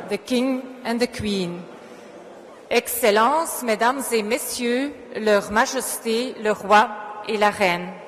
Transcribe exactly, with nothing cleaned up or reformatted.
the King and the Queen. Excellences, Mesdames et Messieurs, Leur Majesté, le Roi et la Reine.